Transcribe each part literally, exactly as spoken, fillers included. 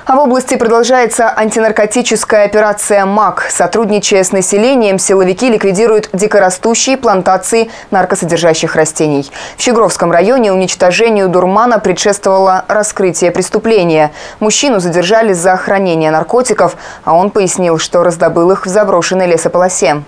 А в области продолжается антинаркотическая операция МАК. Сотрудничая с населением, силовики ликвидируют дикорастущие плантации наркосодержащих растений. В Щегровском районе уничтожению дурмана предшествовало раскрытие преступления. Мужчину задержали за хранение наркотиков, а он пояснил, что раздобыл их в заброшенной лесополосе.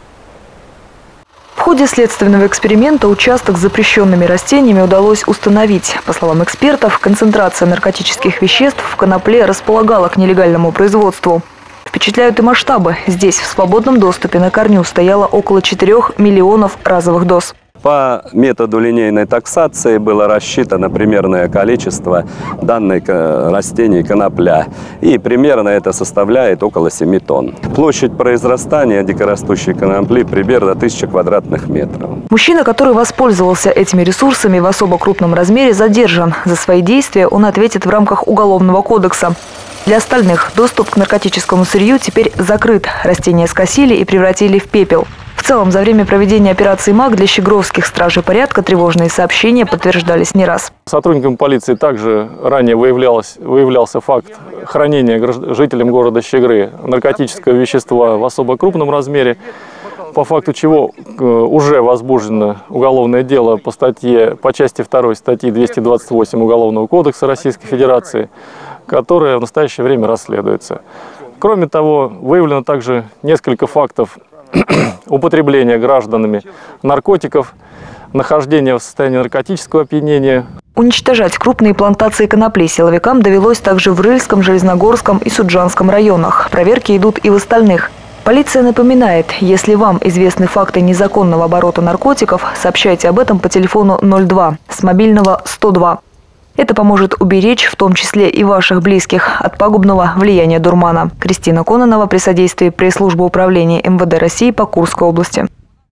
В ходе следственного эксперимента участок с запрещенными растениями удалось установить. По словам экспертов, концентрация наркотических веществ в конопле располагала к нелегальному производству. Впечатляют и масштабы. Здесь в свободном доступе на корню стояло около четырёх миллионов разовых доз. По методу линейной таксации было рассчитано примерное количество данных растений конопля. И примерно это составляет около семи тонн. Площадь произрастания дикорастущей конопли примерно тысяча квадратных метров. Мужчина, который воспользовался этими ресурсами в особо крупном размере, задержан. За свои действия он ответит в рамках Уголовного кодекса. Для остальных доступ к наркотическому сырью теперь закрыт. Растения скосили и превратили в пепел. В целом, за время проведения операции МАК для щегровских стражей порядка тревожные сообщения подтверждались не раз. Сотрудникам полиции также ранее выявлялось, выявлялся факт хранения жителям города Щегры наркотического вещества в особо крупном размере, по факту чего уже возбуждено уголовное дело по статье, по части второй статьи двести двадцать восемь Уголовного кодекса Российской Федерации, которая в настоящее время расследуется. Кроме того, выявлено также несколько фактов употребления гражданами наркотиков, нахождения в состоянии наркотического опьянения. Уничтожать крупные плантации конопли силовикам довелось также в Рыльском, Железногорском и Суджанском районах. Проверки идут и в остальных. Полиция напоминает, если вам известны факты незаконного оборота наркотиков, сообщайте об этом по телефону ноль два с мобильного сто два. Это поможет уберечь в том числе и ваших близких от пагубного влияния дурмана. Кристина Кононова при содействии пресс-службы управления эм вэ дэ России по Курской области.